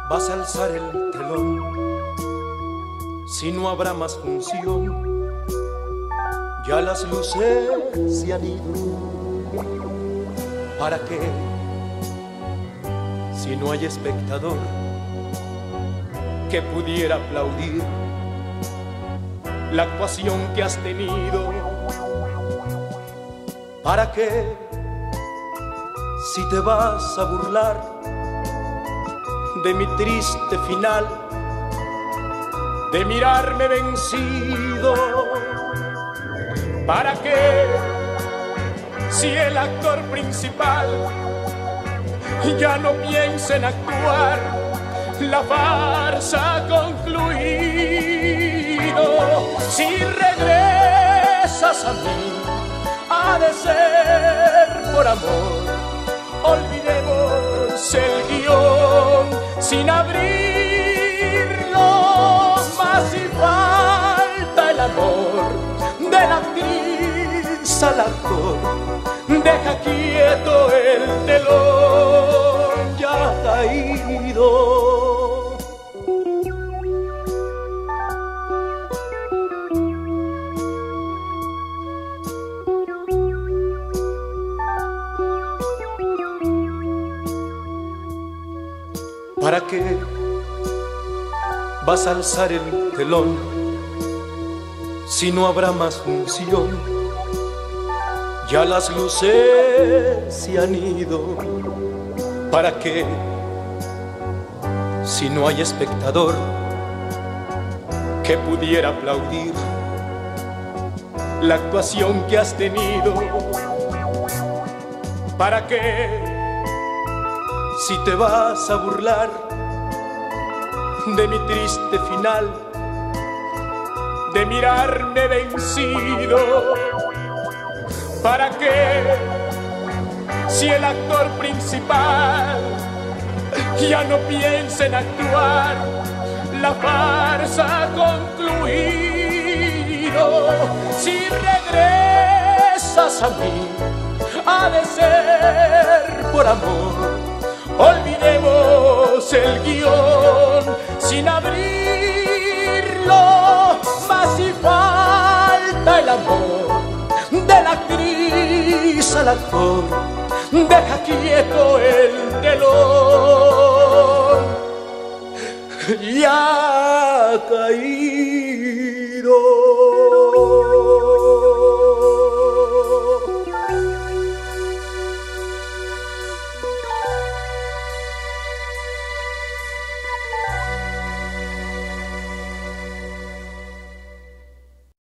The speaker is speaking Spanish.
vas a alzar el telón, si no habrá más función, ya las luces se han ido. ¿Para qué? Si no hay espectador que pudiera aplaudir la actuación que has tenido. ¿Para qué? Si te vas a burlar de mi triste final, de mirarme vencido. ¿Para qué? Si el actor principal ya no piensa en actuar, la farsa ha concluido. Si regresas a mí, ha de ser por amor. Olvidemos el guión sin abrirlo, más si falta el amor de la actriz al actor. Deja quieto el telón ya caído. ¿Para qué vas a alzar el telón si no habrá más función? Ya las luces se han ido. ¿Para qué? Si no hay espectador que pudiera aplaudir la actuación que has tenido. ¿Para qué? Si te vas a burlar de mi triste final, de mirarme vencido. ¿Para qué? Si el actor principal ya no piensa en actuar, la farsa ha concluido. Si regresas a mí, ha de ser por amor. Olvidemos el guión sin abrirlo, más si falta el amor de la actriz al actor. Deja quieto el telón ya caí.